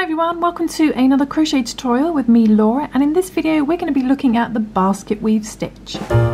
everyone, welcome to another crochet tutorial with me, Laura, and in this video we're going to be looking at the basket weave stitch.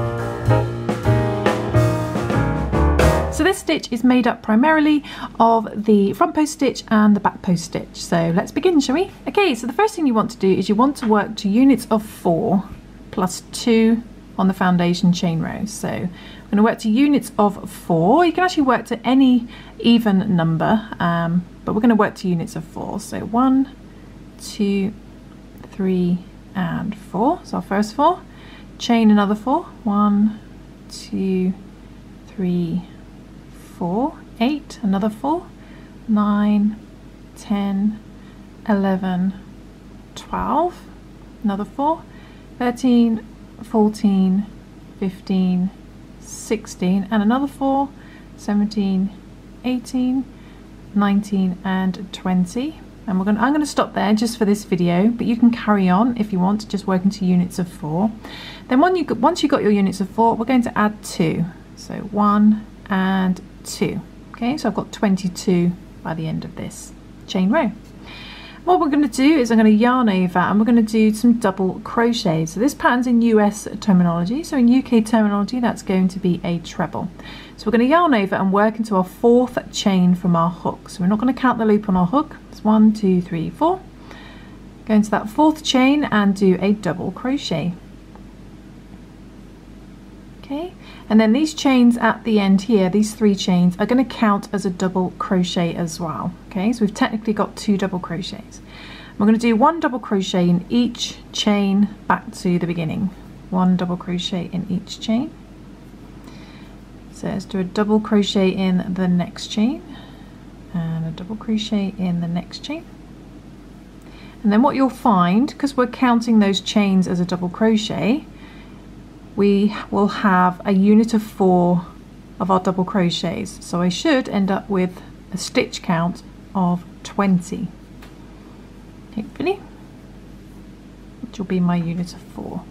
So this stitch is made up primarily of the front post stitch and the back post stitch. So let's begin, shall we? Okay, so the first thing you want to do is you want to work to units of 4 plus 2 on the foundation chain row. So I'm going to work to units of 4. You can actually work to any even number, but we're going to work to units of 4. So 1, 2, 3 and 4. So our first 4, chain another 4, 1, 2, 3, 4, 8, another 4, 9, 10, 11, 12, another 4, 13, 14, 15, 16 and another 4, 17, 18, 19 and 20, and I'm going to stop there just for this video, but you can carry on if you want, just working to units of 4. Then once you've got your units of 4, we're going to add 2, so 1 and 2. Okay, so I've got 22 by the end of this chain row. What we're going to do is I'm going to yarn over and we're going to do some double crochet. So this pattern's in US terminology, so in UK terminology that's going to be a treble. So we're going to yarn over and work into our 4th chain from our hook. So we're not going to count the loop on our hook. It's 1, 2, 3, 4. Go into that 4th chain and do a double crochet. Okay, and then these chains at the end here, these 3 chains are going to count as a double crochet as well. Okay, so we've technically got 2 double crochets. We're going to do 1 double crochet in each chain back to the beginning. 1 double crochet in each chain. So let's do a double crochet in the next chain and a double crochet in the next chain. And then what you'll find, because we're counting those chains as a double crochet, we will have a unit of 4 of our double crochets, so I should end up with a stitch count of 20, hopefully, which will be my unit of 4.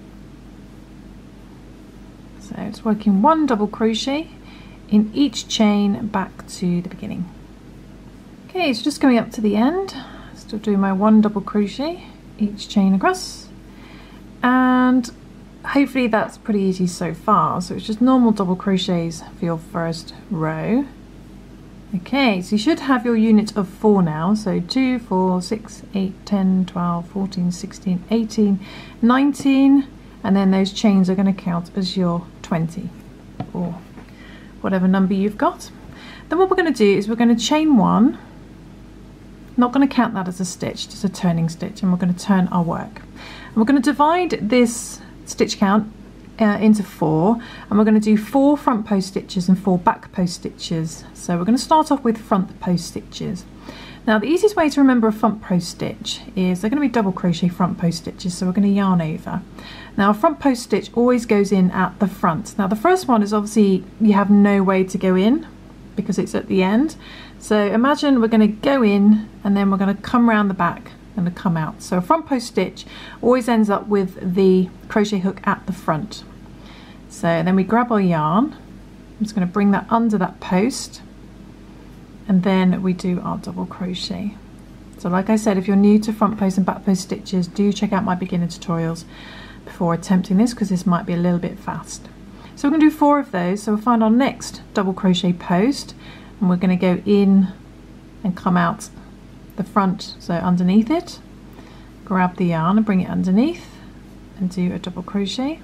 So it's working 1 double crochet in each chain back to the beginning. Okay, so just going up to the end, still doing my 1 double crochet each chain across, and hopefully that's pretty easy so far. So it's just normal double crochets for your first row. Okay, so you should have your unit of 4 now. So 2, 4, 6, 8, 10, 12, 14, 16, 18, 19, and then those chains are going to count as your 20 or whatever number you've got. Then what we're going to do is we're going to chain 1. Not going to count that as a stitch, just a turning stitch, and we're going to turn our work. And we're going to divide this stitch count into 4, and we're going to do 4 front post stitches and 4 back post stitches. So we're going to start off with front post stitches. Now the easiest way to remember a front post stitch is they're going to be double crochet front post stitches, so we're going to yarn over. Now a front post stitch always goes in at the front. Now the first one is obviously you have no way to go in because it's at the end, so imagine we're going to go in and then we're going to come around the back and to come out. So a front post stitch always ends up with the crochet hook at the front. So then we grab our yarn, I'm just going to bring that under that post, and then we do our double crochet. So like I said, if you're new to front post and back post stitches, do check out my beginner tutorials before attempting this, because this might be a little bit fast. So we're going to do 4 of those. So we'll find our next double crochet post and we're going to go in and come out the front, so underneath it, grab the yarn and bring it underneath and do a double crochet,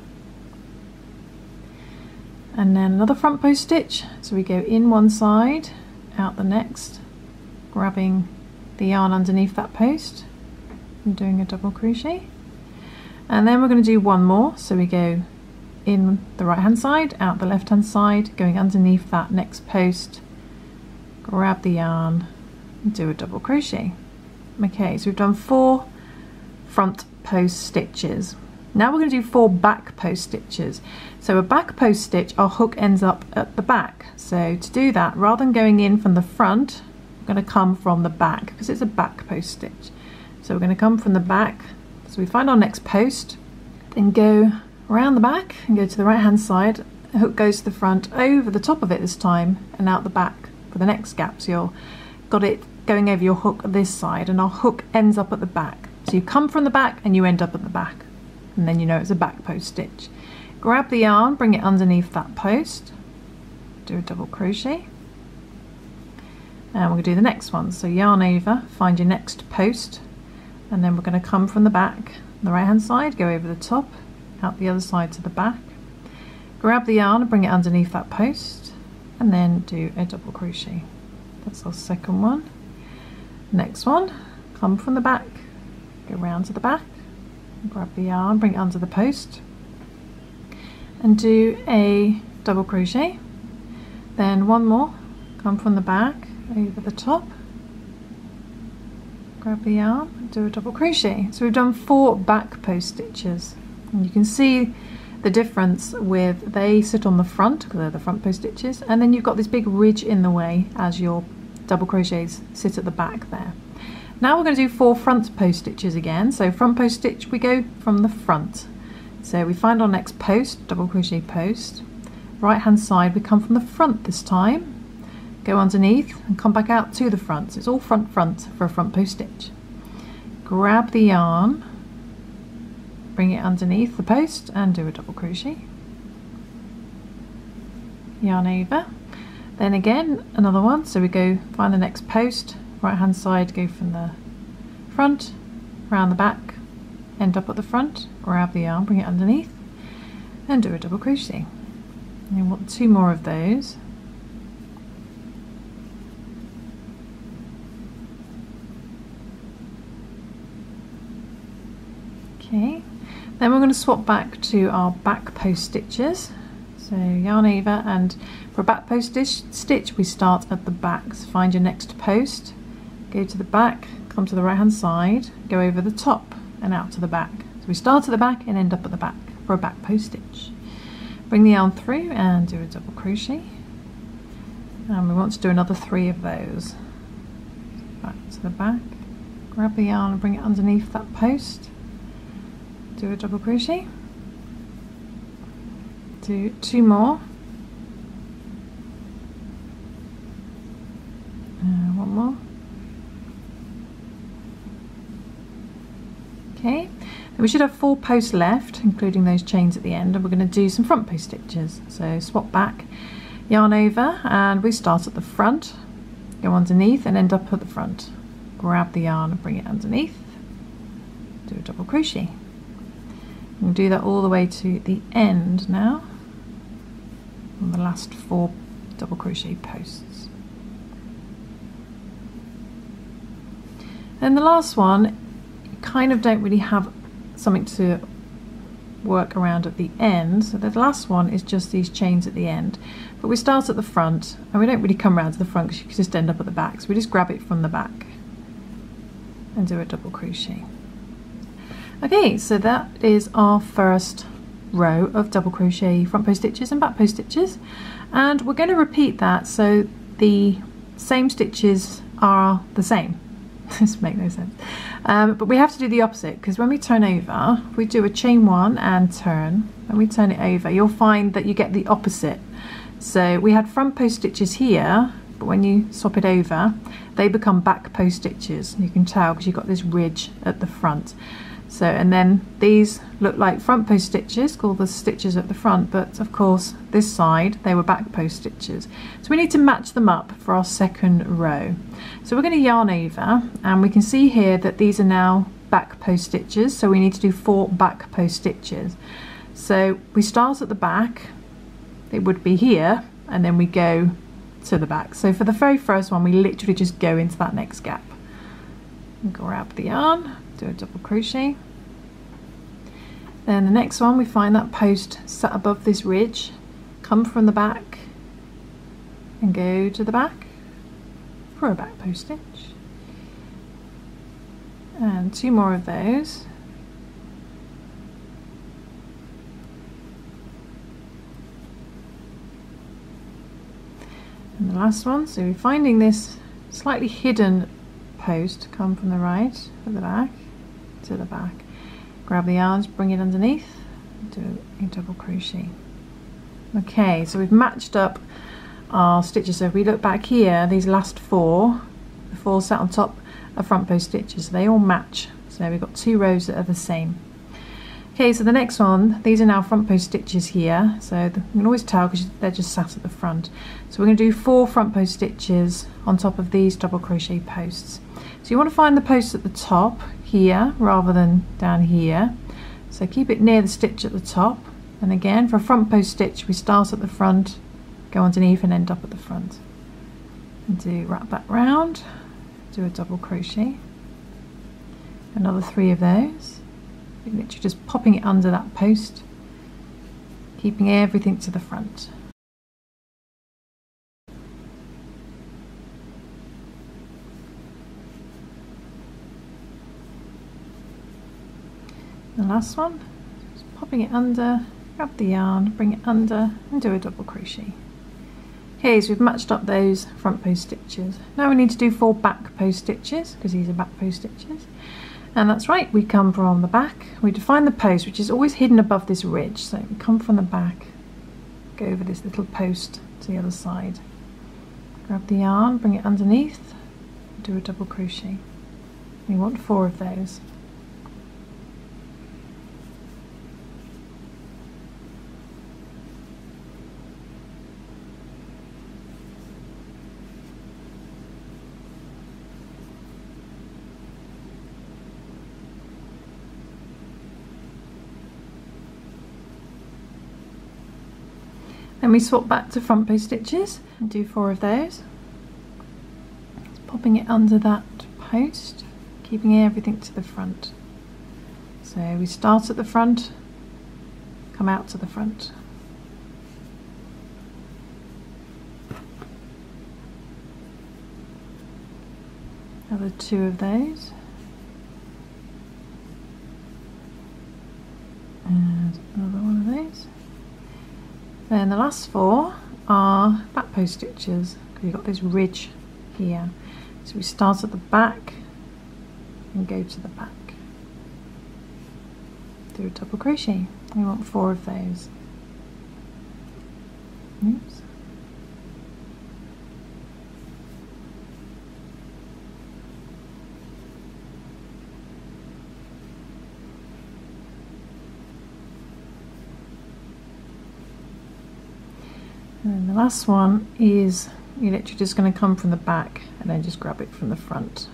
and then another front post stitch. So we go in one side, out the next, grabbing the yarn underneath that post and doing a double crochet, and then we're going to do 1 more. So we go in the right hand side, out the left hand side, going underneath that next post, grab the yarn, do a double crochet. Okay, so we've done 4 front post stitches. Now we're going to do 4 back post stitches. So a back post stitch, our hook ends up at the back. So to do that, rather than going in from the front, we're going to come from the back because it's a back post stitch. So we're going to come from the back. So we find our next post, then go around the back and go to the right hand side. The hook goes to the front, over the top of it this time, and out the back for the next gap. So you've got it going over your hook this side, and our hook ends up at the back. So you come from the back and you end up at the back, and then you know it's a back post stitch. Grab the yarn, bring it underneath that post, do a double crochet, and we're going to do the next one. So yarn over, find your next post, and then we're going to come from the back, the right hand side, go over the top, out the other side to the back, grab the yarn and bring it underneath that post, and then do a double crochet. That's our second one. Next one, come from the back, go round to the back, grab the yarn, bring it under the post, and do a double crochet. Then one more, come from the back over the top, grab the yarn and do a double crochet. So we've done 4 back post stitches, and you can see the difference with they sit on the front because they're the front post stitches, and then you've got this big ridge in the way as your double crochets sit at the back there. Now we're going to do 4 front post stitches again. So front post stitch, we go from the front. So we find our next post, double crochet post, right hand side, we come from the front this time, go underneath and come back out to the front. So it's all front for a front post stitch. Grab the yarn, bring it underneath the post and do a double crochet. Yarn over, then again another one. So we go find the next post, right hand side, go from the front, round the back, end up at the front, grab the yarn, bring it underneath and do a double crochet. And you want 2 more of those. Okay, then we're going to swap back to our back post stitches. So yarn over, and for a back post stitch we start at the back. So find your next post, go to the back, come to the right hand side, go over the top and out to the back. So we start at the back and end up at the back for a back post stitch. Bring the yarn through and do a double crochet, and we want to do another 3 of those. Back to the back, grab the yarn and bring it underneath that post, do a double crochet, do 2 more, and 1 more. Okay, and we should have 4 posts left, including those chains at the end, and we're going to do some front post stitches. So swap back, yarn over, and we start at the front, go underneath and end up at the front. Grab the yarn and bring it underneath, do a double crochet. We'll do that all the way to the end now, on the last 4 double crochet posts. And the last one, you kind of don't really have something to work around at the end, so the last one is just these chains at the end, but we start at the front and we don't really come around to the front because you can just end up at the back, so we just grab it from the back and do a double crochet. Okay, so that is our first row of double crochet front post stitches and back post stitches, and we're going to repeat that so the same stitches are the same. This makes no sense, but we have to do the opposite, because when we turn over, we do a chain 1 and turn, and we turn it over, you'll find that you get the opposite. So we had front post stitches here, but when you swap it over they become back post stitches. You can tell because you've got this ridge at the front. So, and then these look like front post stitches, called the stitches at the front, but of course this side they were back post stitches. So we need to match them up for our second row. So we're going to yarn over, and we can see here that these are now back post stitches, so we need to do 4 back post stitches. So we start at the back, it would be here, and then we go to the back. So for the very first one we literally just go into that next gap. Grab the yarn, do a double crochet. Then the next one, we find that post sat above this ridge, come from the back and go to the back for a back post stitch, and 2 more of those. And the last one, so we're finding this slightly hidden post, come from the right at the back to the back, grab the yarns, bring it underneath, do a double crochet. Okay, so we've matched up our stitches. So if we look back here, these last 4, before sat on top of front post stitches. They all match, so we've got 2 rows that are the same. Okay, so the next one, these are now front post stitches here, so you can always tell because they're just sat at the front. So we're going to do 4 front post stitches on top of these double crochet posts. So you want to find the post at the top here rather than down here, so keep it near the stitch at the top. And again, for a front post stitch, we start at the front, go underneath and end up at the front. And wrap that round, do a double crochet, another 3 of those. You're literally just popping it under that post, keeping everything to the front. The last one, just popping it under, grab the yarn, bring it under and do a double crochet. Okay, so we've matched up those front post stitches. Now we need to do 4 back post stitches because these are back post stitches. And that's right, we come from the back, we define the post, which is always hidden above this ridge. So we come from the back, go over this little post to the other side, grab the yarn, bring it underneath, do a double crochet. We want 4 of those. Then we swap back to front post stitches and do 4 of those. Just popping it under that post, keeping everything to the front. So we start at the front, come out to the front. Another 2 of those. And another one of those. Then the last 4 are back post stitches because you've got this ridge here. So we start at the back and go to the back. Do a double crochet. We want 4 of those. Oops. And then the last one is you're literally just going to come from the back and then just grab it from the front.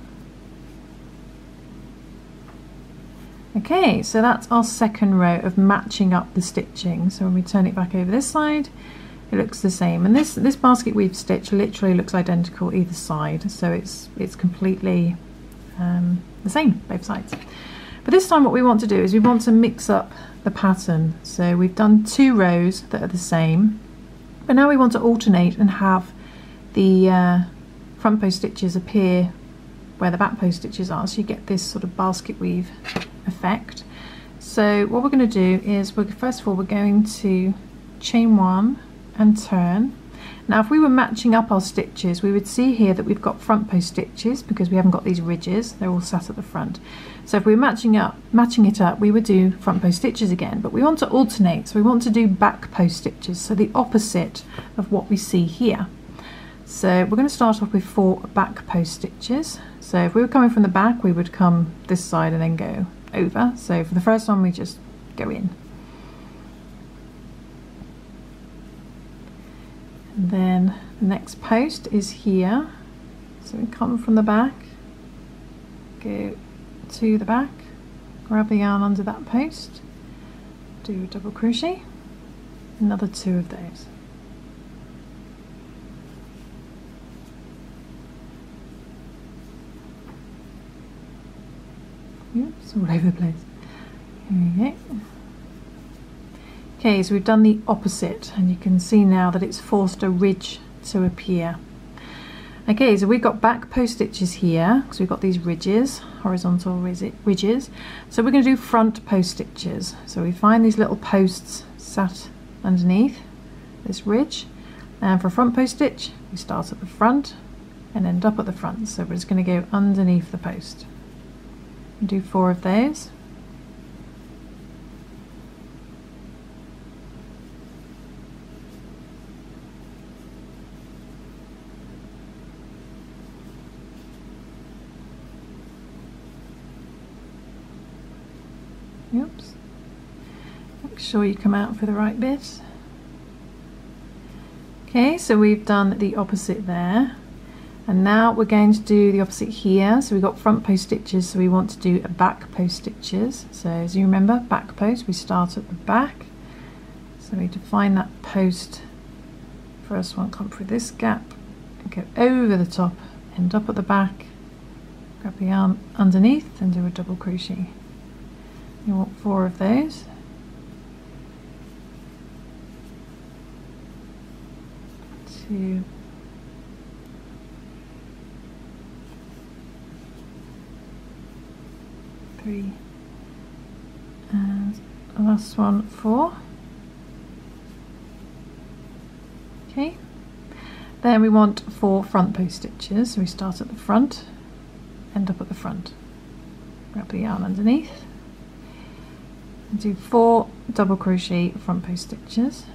Okay, so that's our second row of matching up the stitching. So when we turn it back over this side, it looks the same. And this basket weave stitch literally looks identical either side, so it's completely the same both sides. But this time what we want to do is we want to mix up the pattern. So we've done 2 rows that are the same. But now we want to alternate and have the front post stitches appear where the back post stitches are, so you get this sort of basket weave effect. So what we're going to do is, first of all, we're going to chain 1 and turn. Now if we were matching up our stitches, we would see here that we've got front post stitches because we haven't got these ridges, they're all sat at the front. So if we were matching it up, we would do front post stitches again, but we want to alternate, so we want to do back post stitches, so the opposite of what we see here. So we're going to start off with 4 back post stitches. So if we were coming from the back, we would come this side and then go over. So for the first one, we just go in. And then the next post is here, so we come from the back, go to the back, grab the yarn under that post, do a double crochet, another 2 of those. Oops, all over the place. Here we go. Okay, so we've done the opposite, and you can see now that it's forced a ridge to appear. Okay, so we've got back post stitches here, because we've got these ridges, horizontal ridges. So we're going to do front post stitches. So we find these little posts sat underneath this ridge, and for a front post stitch, we start at the front and end up at the front. So we're just going to go underneath the post. And do 4 of those. Oops. Make sure you come out for the right bit. Okay, so we've done the opposite there. And now we're going to do the opposite here. So we've got front post stitches, so we want to do a back post stitches. So as you remember, back post, we start at the back. So we define that post. First one, come through this gap, and go over the top, end up at the back, grab the yarn underneath and do a double crochet. You want 4 of those. Two, three, and the last one 4. Okay, then we want 4 front post stitches, so we start at the front, end up at the front, grab the yarn underneath and do 4 double crochet front post stitches.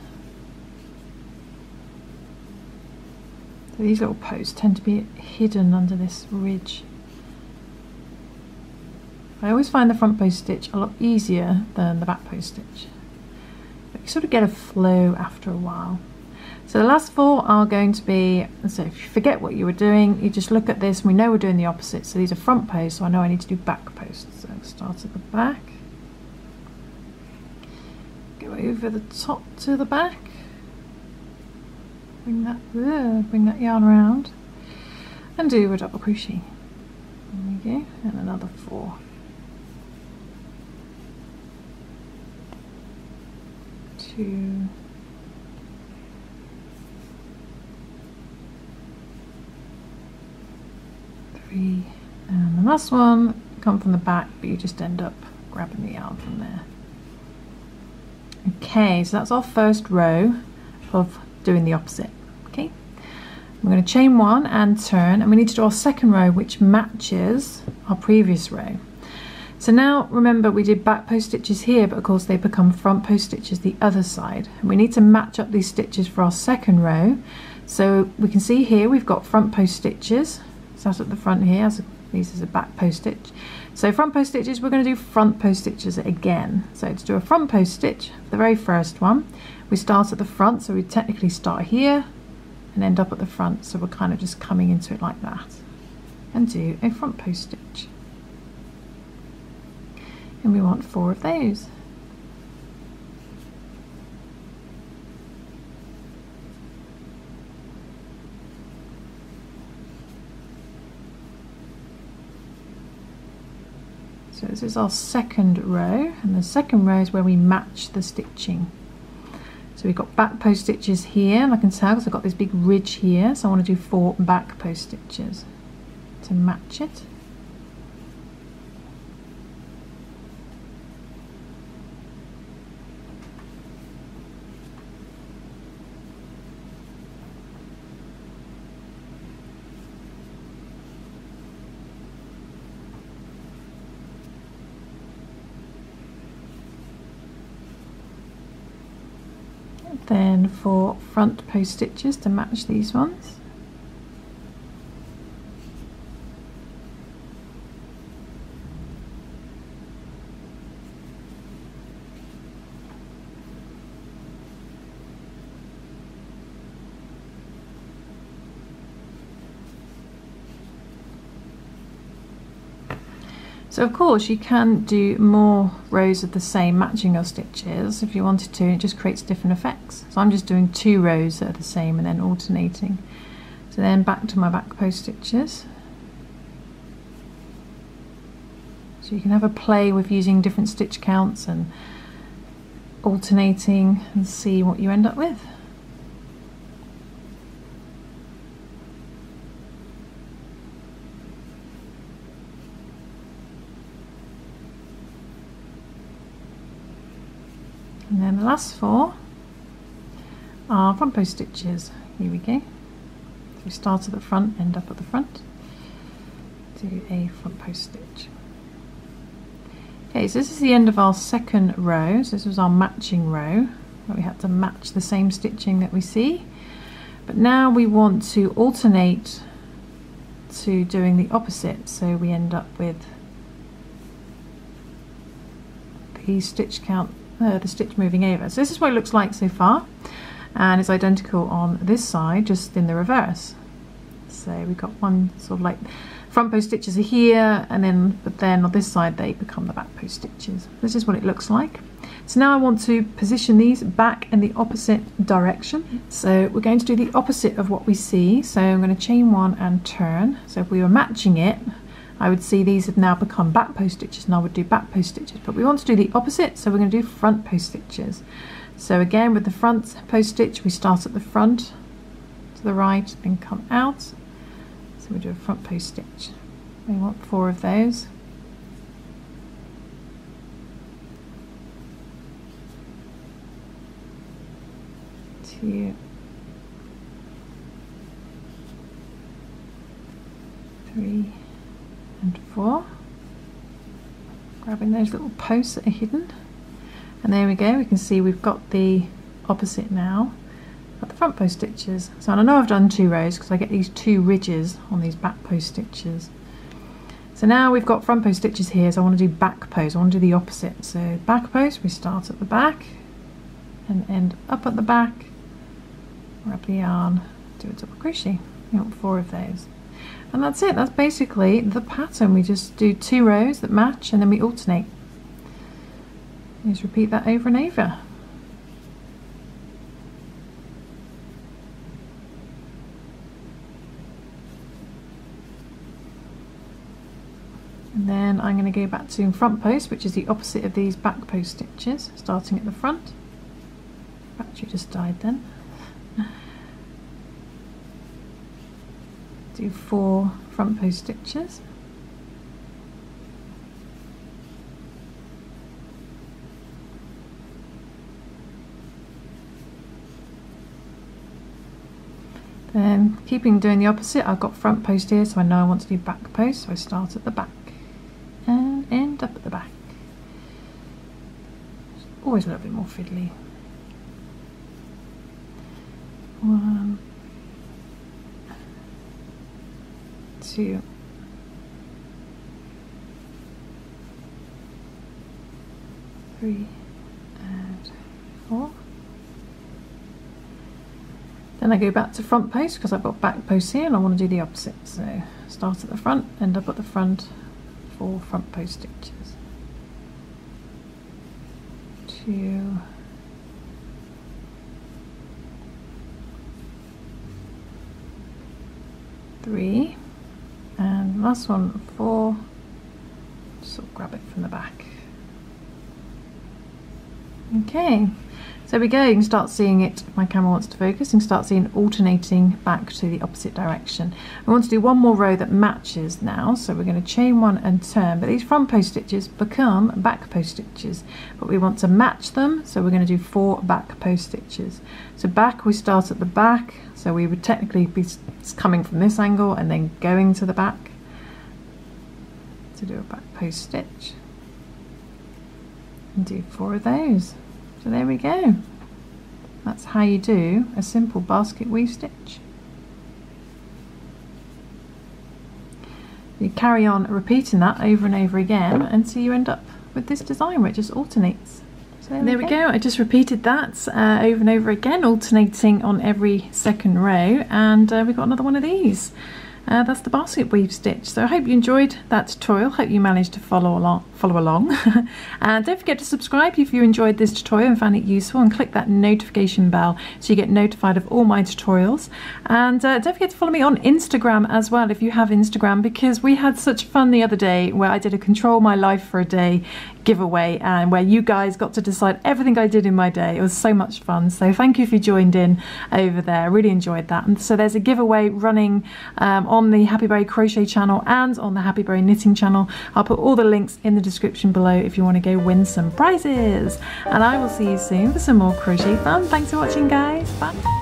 So these little posts tend to be hidden under this ridge. I always find the front post stitch a lot easier than the back post stitch, but you sort of get a flow after a while. So the last 4 are going to be, so if you forget what you were doing, you just look at this and we know we're doing the opposite. So these are front posts, so I know I need to do back posts. So start at the back, go over the top to the back, bring that yarn around and do a double crochet. There we go, and another 4. Two, 3, and the last one, come from the back, but you just end up grabbing the yarn from there. Okay, so that's our first row of doing the opposite. Okay, we're going to chain 1 and turn, and we need to do our second row which matches our previous row. So now remember we did back post stitches here, but of course they become front post stitches the other side, and we need to match up these stitches for our second row. So we can see here we've got front post stitches, start at the front here, so these is a back post stitch. So front post stitches, we're going to do front post stitches again. So to do a front post stitch, the very first one, we start at the front, so we technically start here and end up at the front, so we're kind of just coming into it like that, and do a front post stitch. And we want 4 of those. So this is our second row, and the second row is where we match the stitching. So we've got back post stitches here, and I can tell because I've got this big ridge here, so I want to do 4 back post stitches to match it. Then 4 front post stitches to match these ones. So of course you can do more rows of the same matching your stitches if you wanted to, it just creates different effects. So I'm just doing 2 rows that are the same and then alternating. So then back to my back post stitches. So you can have a play with using different stitch counts and alternating and see what you end up with. And then the last 4 are front post stitches. Here we go. So we start at the front, end up at the front. Do a front post stitch. Okay, so this is the end of our second row. So this was our matching row, where we had to match the same stitching that we see. But now we want to alternate to doing the opposite. So we end up with the stitch count, the stitch moving over. So this is what it looks like so far, and it's identical on this side, just in the reverse. So we've got one sort of like front post stitches are here, and then on this side they become the back post stitches. This is what it looks like. So now I want to position these back in the opposite direction. So we're going to do the opposite of what we see. So I'm going to chain one and turn. So if we were matching it, I would see these have now become back post stitches, and I would do back post stitches. But we want to do the opposite, so we're going to do front post stitches. So again, with the front post stitch, we start at the front to the right, then come out. So we do a front post stitch. We want 4 of those. 2, 3, and 4. Grabbing those little posts that are hidden, and there we go. We can see we've got the opposite now. Got the front post stitches. So I know I've done 2 rows because I get these 2 ridges on these back post stitches. So now we've got front post stitches here, so I want to do back post. I want to do the opposite. So back post, we start at the back and end up at the back. Grab the yarn, do a double crochet. You want 4 of those, and that's it. That's basically the pattern. We just do 2 rows that match, and then we alternate. Just repeat that over and over. And then I'm going to go back to front post, which is the opposite of these back post stitches, starting at the front. Battery just died then. Do 4 front post stitches. Then keeping doing the opposite, I've got front post here, so I know I want to do back post, so I start at the back and end up at the back. It's always a little bit more fiddly. 1, 2, 3, and 4. Then I go back to front post because I've got back posts here and I want to do the opposite. So start at the front, end up at the front, 4 front post stitches. 2, 3, and last one, 4. Just sort of grab it from the back. Okay, so there we go. You can start seeing it, if my camera wants to focus, and start seeing alternating back to the opposite direction. I want to do one more row that matches now, so we're going to chain 1 and turn, but these front post stitches become back post stitches, but we want to match them, so we're going to do 4 back post stitches. So back, we start at the back, so we would technically be coming from this angle and then going to the back to do a back post stitch, and do 4 of those. So there we go. That's how you do a simple basket weave stitch. You carry on repeating that over and over again until you end up with this design where it just alternates. So there we go. I just repeated that over and over again, alternating on every second row, and we've got another one of these. That's the basket weave stitch. So I hope you enjoyed that tutorial. Hope you managed to follow along. And don't forget to subscribe if you enjoyed this tutorial and found it useful, and click that notification bell so you get notified of all my tutorials. And don't forget to follow me on Instagram as well if you have Instagram, because we had such fun the other day where I did a Control My Life for a Day giveaway, and where you guys got to decide everything I did in my day. It was so much fun. So thank you if you joined in over there. I really enjoyed that. And so there's a giveaway running on the Happy Berry Crochet channel and on the Happy Berry Knitting channel. I'll put all the links in the description below if you want to go win some prizes. And I will see you soon for some more crochet fun. Thanks for watching, guys. Bye.